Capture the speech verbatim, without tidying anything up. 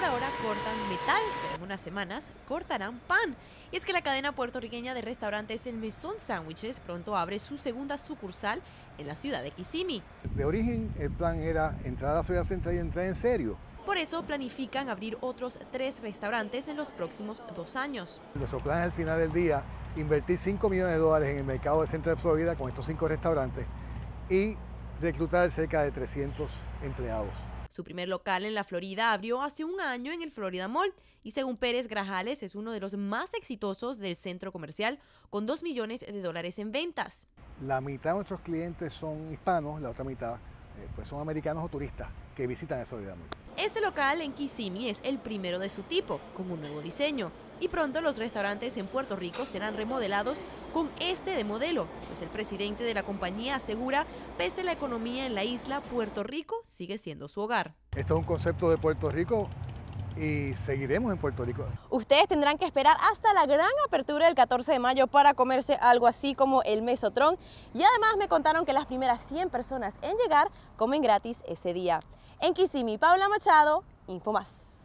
por ahora cortan metal, pero en unas semanas cortarán pan. Y es que la cadena puertorriqueña de restaurantes El Mesón Sándwiches pronto abre su segunda sucursal en la ciudad de Kissimmee. De origen, el plan era entrar a la Florida Central y entrar en serio. Por eso planifican abrir otros tres restaurantes en los próximos dos años. Nuestro plan es al final del día invertir cinco millones de dólares en el mercado de Central Florida con estos cinco restaurantes y reclutar cerca de trescientos empleados. Su primer local en la Florida abrió hace un año en el Florida Mall y según Pérez Grajales es uno de los más exitosos del centro comercial con dos millones de dólares en ventas. La mitad de nuestros clientes son hispanos, la otra mitad eh, pues son americanos o turistas que visitan el Florida Mall. Este local en Kissimmee es el primero de su tipo, con un nuevo diseño. Y pronto los restaurantes en Puerto Rico serán remodelados con este de modelo, pues el presidente de la compañía asegura, pese a la economía en la isla, Puerto Rico sigue siendo su hogar. Esto es un concepto de Puerto Rico y seguiremos en Puerto Rico. Ustedes tendrán que esperar hasta la gran apertura del catorce de mayo para comerse algo así como el Mesotron. Y además me contaron que las primeras cien personas en llegar comen gratis ese día. En Kissimmee, Paula Machado, Info Más.